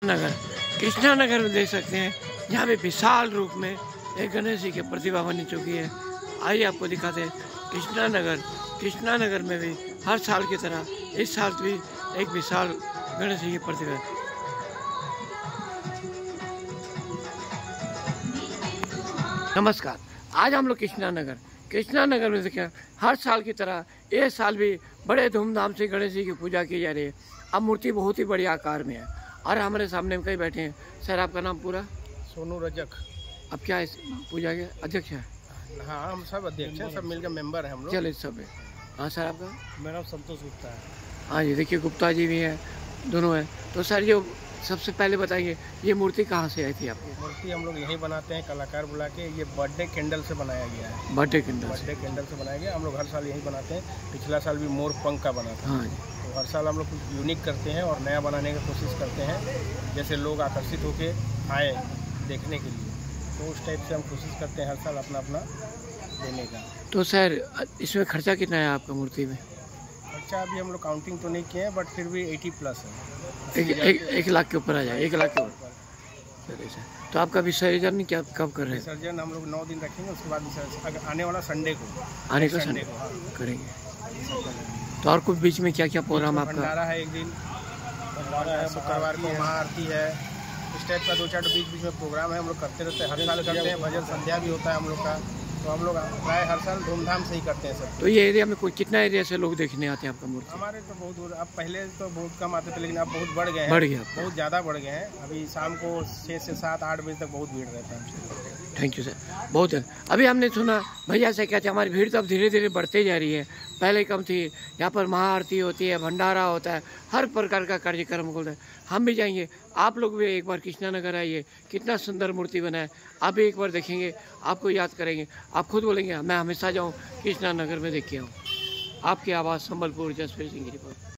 कृष्णा नगर में देख सकते हैं, यहाँ पे विशाल रूप में एक गणेश जी की प्रतिमा बनी चुकी है। आइए आपको दिखाते हैं कृष्णा नगर में भी हर साल की तरह इस साल भी एक विशाल गणेश जी की प्रतिमा है। नमस्कार, आज हम लोग कृष्णा नगर में देखें, हर साल की तरह इस साल भी बड़े धूमधाम से गणेश जी की पूजा की जा रही है। अब मूर्ति बहुत ही बड़ी आकार में है और हमारे सामने कई बैठे हैं। सर, आपका नाम पूरा? सोनू रजक। अब क्या इस पूजा के अध्यक्ष है? हाँ, हम सब अध्यक्ष हैं, सब मिलकर मेंबर हैं हम लोग। चलिए सब है। हाँ सर, आपका? मेरा नाम संतोष गुप्ता है। हाँ जी, देखिए गुप्ता जी भी हैं, दोनों हैं। तो सर, ये सबसे पहले बताइए, ये मूर्ति कहाँ से आई थी आपकी? मूर्ति हम लोग यहीं बनाते हैं, कलाकार बुला के। ये बर्थडे कैंडल से बनाया गया है। बर्थडे कैंडल से बनाया गया। हम लोग हर साल यहीं बनाते हैं। पिछला साल भी मोर पंख का बना था। हाँ जी। तो हर साल हम लोग कुछ यूनिक करते हैं और नया बनाने की कोशिश करते हैं, जैसे लोग आकर्षित होके आए देखने के लिए। तो उस टाइप से हम कोशिश करते हैं हर साल अपना अपना देने का। तो सर, इसमें खर्चा कितना है आपका मूर्ति में? खर्चा अभी हम लोग काउंटिंग तो नहीं किए हैं, बट फिर भी 80+ है। एक लाख के ऊपर आ जाए, 1 लाख के ऊपर। चलिए सर, तो आपका विसर्जन क्या कब कर रहे हैं? विसर्जन हम लोग 9 दिन रखेंगे, उसके बाद विसर्जन आने वाला संडे को संडे को करेंगे। तो और कुछ बीच में क्या क्या प्रोग्राम आपका? भंडारा है, एक दिन शुक्रवार को महाआरती है। इस टाइप का 2-4 बीच में प्रोग्राम है। हम लोग करते रहते हैं, हर साल करते हैं। भजन संध्या भी होता है हम लोग का। तो हम लोग प्राय हर साल धूमधाम से ही करते हैं सब। तो ये एरिया में कोई कितना एरिया से लोग देखने आते हैं आपका मूर्ति? हमारे तो बहुत दूर, अब पहले तो बहुत कम आते थे, लेकिन अब बहुत बढ़ गए हैं। बहुत ज़्यादा बढ़ गए हैं। अभी शाम को 6 से 7-8 बजे तक बहुत भीड़ रहता है। थैंक यू सर, बहुत है। अभी हमने सुना भैया से, कहते हैं हमारी भीड़ तो अब धीरे धीरे बढ़ते जा रही है, पहले कम थी। यहाँ पर महाआरती होती है, भंडारा होता है, हर प्रकार का कार्यक्रम होता है। हम भी जाएंगे, आप लोग भी एक बार कृष्णा नगर आइए, कितना सुंदर मूर्ति बना है। आप भी एक बार देखेंगे, आपको याद करेंगे, आप खुद बोलेंगे मैं हमेशा जाऊँ कृष्णा नगर में देख के आऊँ। आपकी आवाज़, संबलपुर, जसवीर सिंह की रिपोर्ट।